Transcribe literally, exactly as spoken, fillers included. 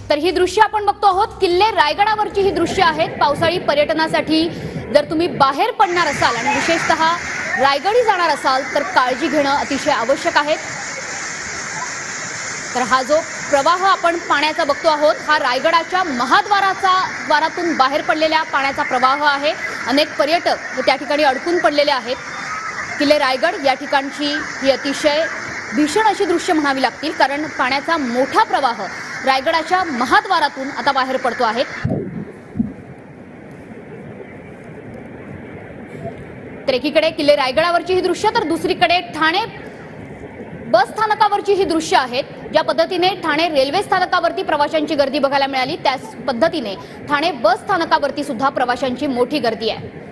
तर ही दृश्य आपण बघतो आहोत किल्ले रायगडावरची ही दृश्य आहेत। पावसाळी पर्यटनासाठी जर तुम्ही बाहेर पडणार असाल आणि विशेषतः रायगडी जाणार असाल तर काळजी घेणं अतिशय आवश्यक आहे। तर हा जो प्रवाह आपण पाण्याचा बघतो आहोत हा रायगडाच्या महाद्वाराचा द्वारातून बाहेर पडलेल्या पाण्याचा प्रवाह आहे। अनेक पर्यटक त्या ठिकाणी अडकून पडलेले आहेत। किल्ले रायगड या ठिकाणची ही अतिशय भीषण अशी दृश्य म्हणावी लागतील, कारण पाण्याचा मोठा प्रवाह रायगडाच्या महाद्वारातून आता बाहेर पडतो आहे। तर एकीकडे किल्ले रायगडावरची ही दृश्य तर दुसरीकडे ठाणे बस स्थानकावरची ही दृश्य आहेत। ज्या पद्धतीने ठाणे रेल्वे स्थानकावरती प्रवाशांची गर्दी बघायला मिळाली त्याच पद्धतीने ठाणे बस स्थानकावरती सुद्धा प्रवाशांची मोठी गर्दी आहे।